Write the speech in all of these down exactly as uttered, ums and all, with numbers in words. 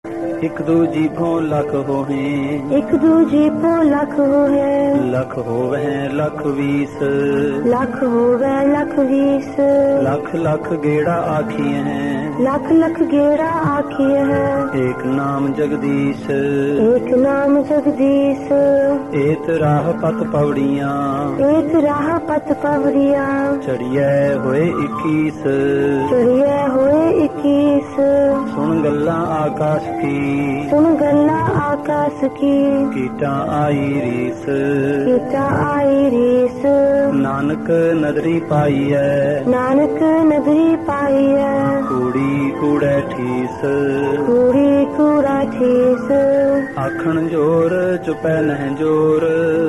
ਇੱਕ ਦੂਜੀ ਭੋਂ ਲੱਖ ਹੋਹੇ, ਇੱਕ ਦੂਜੀ ਭੋਂ ਲੱਖ ਹੋਹੇ, ਲੱਖ ਹੋਵਹਿ ਲੱਖ ਵੀਸ, ਲੱਖ ਹੋਵੇ ਲੱਖ ਵੀਸ, ਲੱਖ ਲੱਖ ਗੇੜਾ ਆਖੀਐ, ਲੱਖ ਲੱਖ ਗੇੜਾ ਆਖੀਐ, ਏਕ ਨਾਮ ਜਗਦੀਸ਼, ਏਕ ਨਾਮ ਜਗਦੀਸ਼, ਏਤ ਰਾਹ ਪਤ ਪਵੜੀਆਂ, ਏਕ ਰਾਹ ਪਤ ਪਵੜੀਆਂ, ਚੜੀਐ ਹੋਏ ਇੱਕੀਸ, ਚੜੀਐ ਹੋਏ ਇੱਕੀਸ, ਸੁਣ ਗੱਲਾਂ ਆਕਾਸ਼ ਕੀ, ਸੁਣ ਗੱਲਾਂ ਆਕਾਸ਼ ਕੀ, ਕੀਟਾਂ ਆਈ ਰੀਸ, ਕੀਟਾਂ ਆਈ ਰੀਸ, ਨਾਨਕ ਨਦਰੀ ਪਾਈਐ, ਨਾਨਕ ਨਦਰੀ ਪਾਈਐ, ਕੂੜੀ ਕੂੜੈ ਠੀਸ, ਕੂੜੀ ਕੂੜਾ ਠੀਸ, ਆਖਣ ਜੋਰ ਚੁਪੈ ਨਹਿ ਜੋਰ,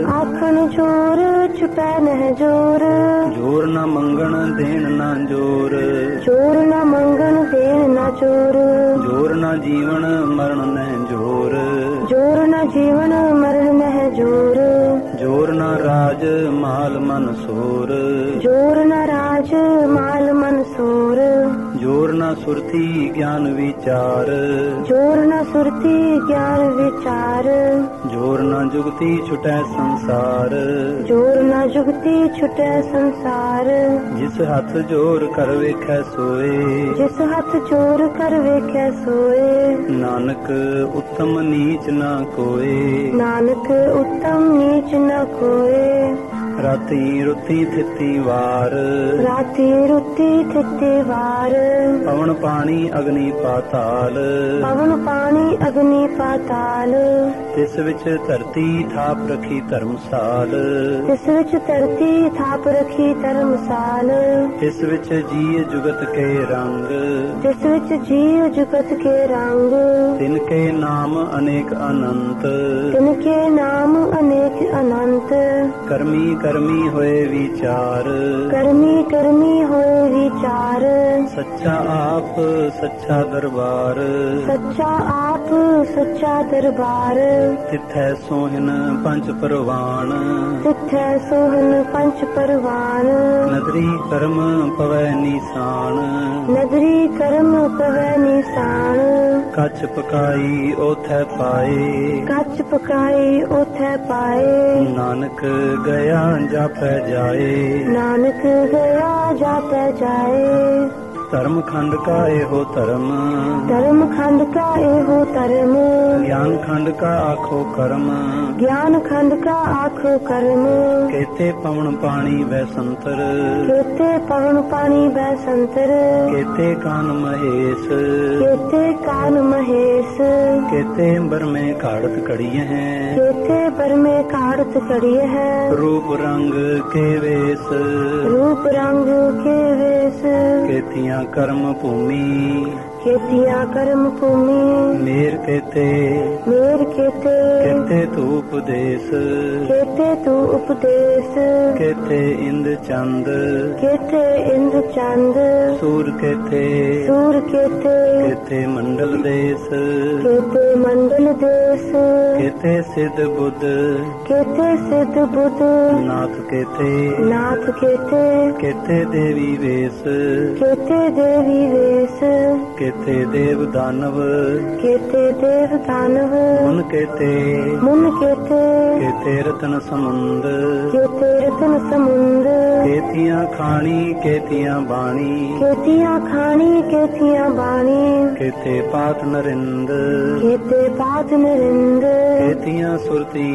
ਆਖਣ ਜੋਰ ਚੁਪੈ ਨਹਿ ਜੋਰ, ਜੋਰ ਨਾ ਮੰਗਣ ਦੇਣ ਨਾ ਜੋਰ, ਜੋਰ ਨਾ ਮੰਗਣ ਦੇਣ ਨਾ ਜੋਰ, ਜੋਰ ਨਾ ਜੀਵਨ ਮਰਨ ਨਹਿ ਜੋਰ, ਜੋਰ ਨਾ ਜੀਵਨ ਮਰਨ ਨਹਿ ਜੋਰ, ਜੋਰ ਨਾ ਰਾਜ ਮਾਲ ਮਨ ਸੋਰ, ਜੋਰ ਨਾ ਰਾਜ ਮਾਲ ਮਨ ਸੋਰ, ਜੋਰ ਨਾ ਸੁਰਤੀ ਗਿਆਨ ਵਿਚਾਰ, ਜੋਰ ਨਾ ਸੁਰਤੀ ਗਿਆਨ ਵਿਚਾਰ, ਜੋਰ ਨਾ ਜੁਗਤੀ ਛੁਟੈ ਸੰਸਾਰ, ਜੋਰ ਨਾ ਜੁਗਤੀ ਛੁਟੈ ਸੰਸਾਰ, ਜਿਸ ਹੱਥ ਜੋਰ ਕਰ ਵੇਖੈ ਸੋਏ, ਜਿਸ ਹੱਥ ਜੋਰ ਕਰ ਵੇਖੈ ਸੋਏ, ਨਾਨਕ ਉੱਤਮ ਨੀਚ ਨਾ ਕੋਏ, ਨਾਨਕ ਉੱਤਮ ਨੀਚ ਨ ਕੋਏ, ਰਾਤੀ ਰੁੱਤੀ ਥਿੱਤੀ ਵਾਰ, ਰਾਤੀ ਰੁੱਤੀ ਥਿੱਤੀ ਵਾਰ, ਪਵਨ ਪਾਣੀ ਅਗਨੀ ਪਾਤਾਲ, ਪਵਨ ਪਾਣੀ ਅਗਨੀ ਪਾਤਾਲ, ਤਿਸ ਵਿੱਚ ਧਰਤੀ ਥਾਪ ਰਖੀ ਧਰਮਸਾਲ, ਤਿਸ ਵਿੱਚ ਧਰਤੀ ਥਾਪ ਰਖੀ ਧਰਮਸਾਲ, ਤਿਸ ਵਿੱਚ ਜੀ ਜੁਗਤ ਕੇ ਰੰਗ, ਤਿਸ ਵਿੱਚ ਜੀਵ ਜੁਗਤ ਕੇ ਰੰਗ, ਤਿਨ ਕੇ ਨਾਮ ਅਨੇਕ ਅਨੰਤ, ਤਿਨ ਕੇ ਨਾਮ ਅਨੇਕ ਅਨੰਤ, ਕਰਮੀ ਕਰਮੀ ਹੋਏ ਵਿਚਾਰ, ਕਰਮੀ ਕਰਮੀ ਹੋਏ ਵਿਚਾਰ, ਸੱਚਾ ਆਪ ਸੱਚਾ ਦਰਬਾਰ, ਸੱਚਾ ਆਪ ਸੱਚਾ ਦਰਬਾਰ, ਤਿੱਥੈ ਸੋਹਿਨ ਪੰਜ ਪਰਵਾਨ, ਤਿੱਥੈ ਸੋਹਨ ਪੰਜ ਪਰਵਾਨ, ਨਦਰੀ ਕਰਮ ਪਵੈ ਨੀਸਾਨ, ਨਦਰੀ ਕਰਮ ਪਵੈ ਨਿਸ਼ਾਨ, ਕੱਚ ਪਕਾਈ ਓਥੈ ਪਾਏ, ਕੱਚ ਪਕਾਈ ਓਥੈ ਪਾਏ, ਨਾਨਕ ਗਿਆ ਜਾਪੈ ਜਾਏ, ਨਾਨਕ ਗਿਆ ਜਾਪੈ ਜਾਏ, ਧਰਮ ਖੰਡ ਕਾ ਇਹੋ ਧਰਮ, ਧਰਮ ਖੰਡ ਕਾ ਇਹੋ ਧਰਮ, ਗਿਆਨ ਖੰਡ ਕਾ ਆਖੋ ਕਰਮ, ਗਿਆਨ ਖੰਡ ਕਾ ਆਖੋ ਕਰਮ, ਕੇਤੇ ਪਵਨ ਪਾਣੀ ਵੈ ਸੰਤਰ, ਕੇਤੇ ਪਵਨ ਪਾਣੀ ਬੈ ਸੰਤਰ, ਕੇਤੇ ਕਾਨ ਮਹੇਸ਼, ਕੇਤੇ ਕਾਨ ਮਹੇਸ਼, ਕੇਤੇ ਬਰਮੇ ਘਾੜਤ ਕੜੀਏ ਹੈ, ਕੇਤੇ ਬਰਮੇ ਕਾੜਤ ਕੜੀਏ ਹੈ, ਰੂਪ ਰੰਗ ਕੇ ਵੇਸ, ਰੂਪ ਰੰਗ ਕੇ ਵੇਸ, ਕੇਤੀਆਂ ਕਰਮ ਭੂਮੀ, ਖੇਤੀਆਂ ਕਰਮ ਭੂਮੀ, ਮੇਰ ਕੇਤੇ ਮੇਰ ਕੇਤੇ, ਕੇਤੇ ਤੂ ਉਪਦੇਸ, ਕੇਤੇ ਤੂੰ ਉਪਦੇਸ, ਕੇਤੇ ਇੰਦ ਚੰਦ, ਕੇਤੇ ਇੰਦ ਚੰਦ, ਸੂਰ ਕੇਤੇ ਸੂਰ ਕੇਤੇ, ਕੇਤੇ ਮੰਡਲ ਦੇਸ, ਕੇਤੇ ਮੰਡਲ ਦੇਸ, ਕੇਤੇ ਸਿੱਧ ਬੁੱਧ, ਕੇਤੇ ਸਿੱਧ ਬੁੱਧ, ਨਾਥ ਕੇਤੇ ਨਾਥ ਕੇਤੇ, ਕੇਤੇ ਦੇਵੀ ਵੇਸ, ਕੇਤੇ ਦੇਵੀ ਵੇਸ, ਕੇਤੇ ਦੇਵ ਦਾਨਵ, ਕੇਤੇ ਦੇਵ ਦਾਨਵ, ਮੁਨ ਕੇਤੇ ਮੁਨ ਕੇਤੇ, ਕੇਤੇ ਰਤਨ ਸਮੁੰਦ, ਕੇਤੇ ਰਤਨ ਸਮੁੰਦ, ਕੇਤੀਆਂ ਖਾਣੀ ਕੇਤੀਆਂ ਬਾਣੀ, ਕੇਤੀਆਂ ਖਾਣੀ ਕੇਤੀਆਂ ਬਾਣੀ, ਕੇਤੇ ਪਾਤ ਨਰਿੰਦ, ਕੇਤੇ ਪਾਤ ਨਰਿੰਦ, ਕੇਤੀਆਂ ਸੁਰਤੀ,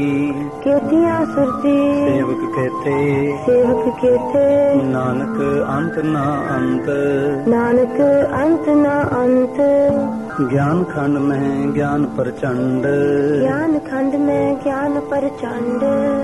ਕੇਤੀਆਂ ਸੁਰਤੀ, ਸੇਵਕ ਕੇਤੇ, ਸੇਵਕ ਕੇਤੇ, ਨਾਨਕ ਅੰਤ ਨਾ ਅੰਤ, ਨਾਨਕ ਅੰਤ ਨਾ ਅੰਤ, ਗਿਆਨ ਖੰਡ ਮਹਿ ਗਿਆਨ ਪ੍ਰਚੰਡ, ਗਿਆਨ ਖੰਡ ਮੈਂ ਗਿਆਨ ਪ੍ਰਚੰਡ,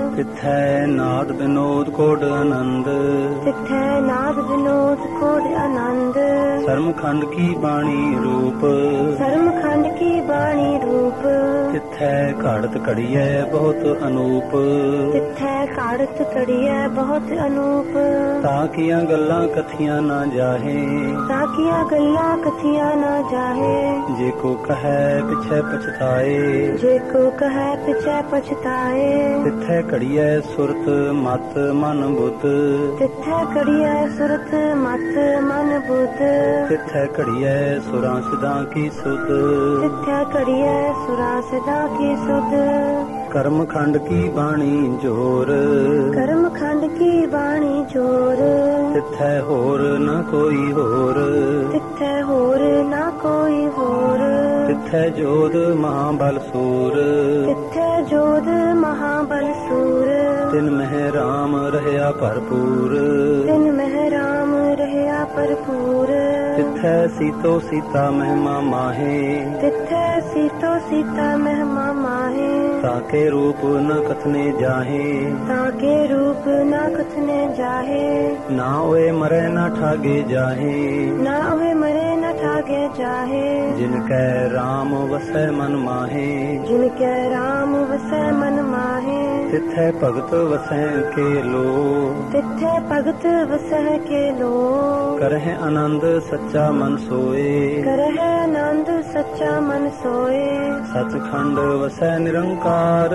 ਤਿਥੈ ਨਾਦ ਬਿਨੋਦ ਕੋਡ ਆਨੰਦ, ਤਿੱਥੈ ਨਾਦ ਵਿਨੋਦ ਕੋਟ ਆਨੰਦ, ਸਰਮ ਖੰਡ ਕੀ ਬਾਣੀ ਰੂਪ, ਧਰਮ ਖੰਡ ਕੀ ਬਾਣੀ ਰੂਪ, ਤਿੱਥੈ ਘਾੜਤ ਘੜੀਐ ਬਹੁਤ ਅਨੂਪ, ਤਿੱਥੈ ਘਾੜਤ ਘੜੀਐ ਬਹੁਤ ਅਨੂਪ। ਤਾਂ ਕੀਆਂ ਗੱਲਾਂ ਕਥੀਆਂ ਨਾ ਜਾਹੇ, ਤਾਂ ਕੀਆਂ ਗੱਲਾਂ ਕਥੀਆਂ ਨਾ ਜਾਹੇ। ਜੇ ਕੋ ਕਹੈ ਪਿਛੈ ਪਛਤਾਏ, ਜੇ ਕੋ ਕਹੈ ਪਿਛੈ ਪਛਤਾਏ। ਤਿੱਥੈ ਘੜੀਐ ਸੁਰਤ ਮਤ ਮਨ ਬੁੱਧ, ਤਿੱਥੈ ਘੜੀਐ ਸੁਰਤ ਮਤ ਮਨ ਬੁੱਧ। ਤਿੱਥੈ ਘੜੀਐ ਸੁਰਾਂ ਸਿਦਾਂ ਕੀ ਸੁਧ, ਤਿੱਥੈ ਘੜੀਐ ਸੁਰਾਂ ਸਿਦਾਂ ਕੀ ਸੁਧ। ਕਰਮ ਖੰਡ ਕੀ ਬਾਣੀ ਜੋਰ, ਕਰਮ ਖੰਡ ਕੀ ਬਾਣੀ ਜੋਰ। ਤਿੱਥੈ ਹੋਰ ਨ ਕੋਈ ਹੋਰ, ਤਿੱਥੈ ਹੋਰ ਨਾ ਕੋਈ ਹੋਰ। ਤਿੱਥੈ ਜੋਧ ਮਹਾਬਲ ਸੂਰ, ਤਿੱਥੈ ਜੋਧ ਮਹਾਬਲ ਸੂਰ। ਤਿਨ ਮਹਿ ਰਾਮ ਰਹਿਆ ਭਰਪੂਰ, ਤਿਨ ਮਹਿ ਰਾਮ ਰਹਿਆ ਭਰਪੂਰ। ਤਿੱਥੈ ਸੀਤੋ ਸੀਤਾ ਮਹਿਮਾ ਮਾਹੇ, ਤਿੱਥੈ ਸੀਤੋ ਸੀਤਾ ਮਹਿਮਾ ਮਾਹੇ। ਤਾਕੇ ਰੂਪ ਨ ਕਥਨੇ ਜਾਹੇ, ਤਾਕੇ ਰੂਪ ਨਾ ਕਥਨੇ ਜਾਹੇ। ਨਾ ਓਏ ਮਰੈ ਨਾ ਠਾਗੇ ਜਾਹੇ, ਨਾ ਹੋਏ ਮਰੇ ਨਾ ਠਾਗੇ ਜਾਹੇ। ਜਿਨ ਕੈ ਰਾਮ ਵਸੈ ਮਨ ਮਾਹੇ, ਜਿਨ ਕੈ ਰਾਮ ਵਸੈ ਮਨ ਮਾਹੇ। ਤਿੱਥੈ ਭਗਤ ਵਸੈ ਕੇ ਲੋ, ਤਿੱਥੈ ਭਗਤ ਵਸੈ ਕੇ ਲੋ। ਕਰਹਿ ਆਨੰਦ ਸੱਚਾ ਮਨ ਸੋਏ, ਕਰਹਿ ਆਨੰਦ ਸੱਚਾ ਮਨ ਸੋਏ। ਸਚਖੰਡ ਵਸੈ ਨਿਰੰਕਾਰ,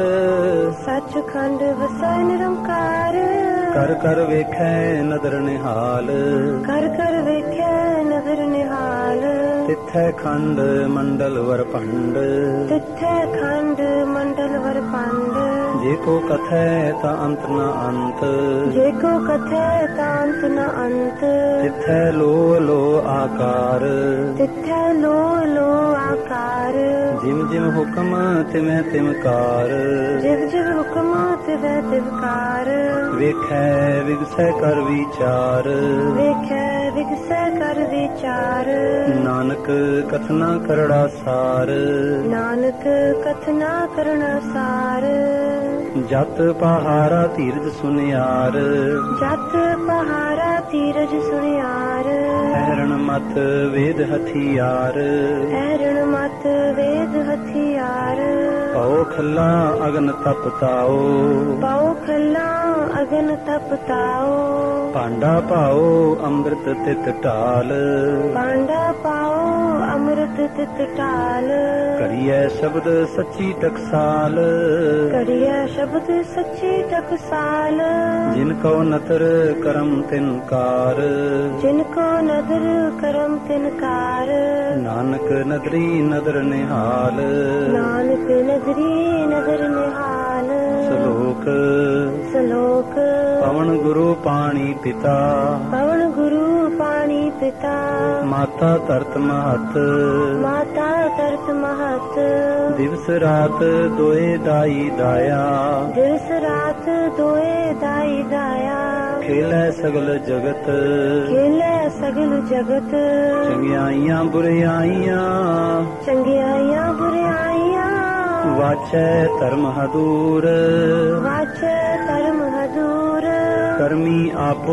ਸੱਚਖੰਡ ਵਸੈ ਨਿਰੰਕਾਰ। ਕਰ ਕਰ ਵੇਖੈ ਨਦਰ ਨਿਹਾਲ, ਕਰ ਕਰ ਵੇਖੈ ਨਦਰ ਨਿਹਾਲ। ਤਿੱਥੈ ਖੰਡ ਮੰਡਲ ਵਰ ਭੰਡ, ਤਿੱਥੈ ਖੰਡ ਮੰਡਲ ਵਰ ਪੰਡ। ਜੇ ਕੋ ਕਥੈ ਤਾਂ ਅੰਤ ਨ ਅੰਤ, ਜੇ ਕੋ ਕਥੈ ਤਾਂ ਅੰਤ ਨ ਅੰਤ। ਤਿੱਥੈ ਲੋ ਲੋ ਆਕਾਰ, ਤਿੱਥੈ ਲੋ ਲੋ ਆਕਾਰ। ਜਿਮ ਜਿਮ ਹੁਕਮ ਤਿਮੈ ਤਿਮਕਾਰ, ਜਿਵ ਜਿਵ ਹੁਕਮ ਤਿਵੈ ਤਿਵਕਾਰ। ਵੇਖੈ ਵਿਗਸੈ ਕਰ ਵਿਚਾਰ, ਵੇਖੈ ਵਿਗਸੈ ਕਰ ਵਿਚਾਰ। ਨਾਨਕ ਕਥਨਾ ਕਰੜਾ ਸਾਰ, ਨਾਨਕ ਕਥਨਾ ਕਰਣਾ ਸਾਰ। ਜਤ ਪਹਾਰਾ ਧੀਰਜ ਸੁਨਿਆਰ, ਜਤ ਪਹਾਰਾ ਧੀਰਜ ਸੁਣਿਆਰ। ਹੈਰਣ ਮਤ ਵੇਦ ਹਥਿਆਰ, ਹੈਰਣ ਮਤ ਵੇਦ ਹਥਿਆਰ। ਪਉ ਖੱਲਾ ਅਗਨ ਤਪਤਾਓ, ਪਾਉ ਖੱਲਾ ਅਗਨ ਤਪਤਾਓ। ਭਾਂਡਾ ਪਾਓ ਅੰਮ੍ਰਿਤ ਤਿਤ ਢਾਲ, ਪਾਂਡਾ ਪਾਓ ਅੰਮ੍ਰਿਤ ਤਿਤ ਢਾਲ। ਕਰੀਐ ਸ਼ਬਦ ਸੱਚੀ ਟਕਸਾਲ, ਕੜੀਐ ਸ਼ਬਦ ਸੱਚੀ ਟਕਸਾਲ। ਜਿਨ ਕਉ ਨਦਰ ਕਰਮ ਤਿਨਕਾਰ, ਜਿਨ ਕੋ ਨਦਰ ਕਰਮ ਤਿਨਕਾਰ। ਨਾਨਕ ਨਦਰੀ ਨਦਰ ਨਿਹਾਲ, ਨਾਨਕ ਨਦਰੀ ਨਦਰ ਨਿਹਾਲ। ਸ਼ਲੋਕ ਸ਼ਲੋਕ ਪਵਨ ਗੁਰੂ ਪਾਣੀ ਪਿਤਾ, ਪਵਨ ਗੁਰੂ ਪਾਣੀ ਪਿਤਾ। ਮਾਤਾ ਧਰਤ ਮਹਤ, ਮਾਤਾ ਧਰਤ ਮਹਤ। ਦਿਵਸ ਰਾਤ ਦੋਏ ਦਾਈ ਦਾਇਆ, ਦਿਵਸ ਰਾਤ ਦੋਏ ਦਾਈ ਦਾਇਆ। ਖੇਲੈ ਸਗਲ ਜਗਤ, ਖੇਲੇ ਸਗਲ ਜਗਤ। ਚੰਗਿਆਈਆਂ ਬੁਰਿਆਈਆਂ, ਚੰਗਿਆਈਆਂ ਬੁਰਿਆਈਆਂ। ਵਾਚੈ ਧਰਮ ਹਦੂਰ, ਵਾਚੈ ਧਰਮ ਹਦੂਰ। ਕਰਮੀ ਆਪੋ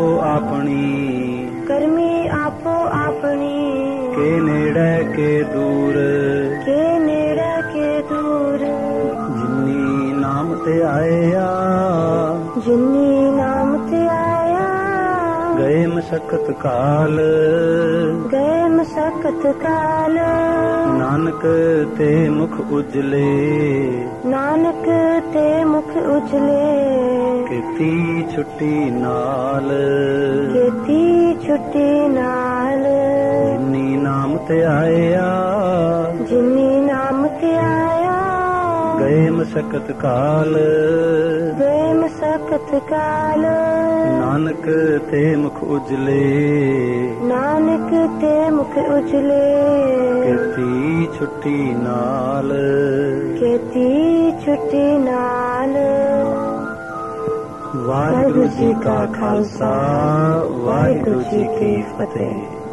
ਆਪਣੀ, ਕਰਮੀ ਆਪੋ ਆਪਣੀ। ਕੇ ਨੇੜੇ ਕੇ ਦੂਰ, ਕੇ ਨੇੜੇ ਕੇ ਦੂਰ। ਜਿਨੀ ਨਾਮ ਤੇ ਆਇਆ, ਜਿਨੀ ਨਾਮ ਤੇ ਆਇਆ। ਗਏ ਮਸਕਤ ਕਾਲ, ਗਏ ਮਸਕਤ ਕਾਲ। ਨਾਨਕ ਤੇ ਮੁਖ ਉਜਲੇ, ਨਾਨਕ ਤੇ ਮੁਖ ਉਜਲੇ। ਕੀਤੀ ਛੁੱਟੀ ਨਾਲ, ਕੀਤੀ ਛੁੱਟੀ ਨਾਲ। ਜਿਨੀ ਨਾਮ ਤੇ ਆਇਆ, ਜਿਨੀ ਨਾਮ ਤੇ ਆਇਆ। ਗਏ ਮਸਕਤ ਕਾਲ, ਗਏ ਮਸਕਤ ਕਾਲ। ਨਾਨਕ ਤੇ ਮੁਖ ਉਜਲੇ, ਨਾਨਕ ਤੇ ਮੁਖ ਉਜਲੇ। ਕੀਤੀ ਛੁੱਟੀ ਨਾਲ, ਕੀਤੀ ਛੁੱਟੀ ਨਾਲ। ਵਾਹਿਗੁਰੂ ਜੀ ਕਾ ਖਾਲਸਾ, ਵਾਹਿਗੁਰੂ ਜੀ ਕੀ ਫਤਿਹ।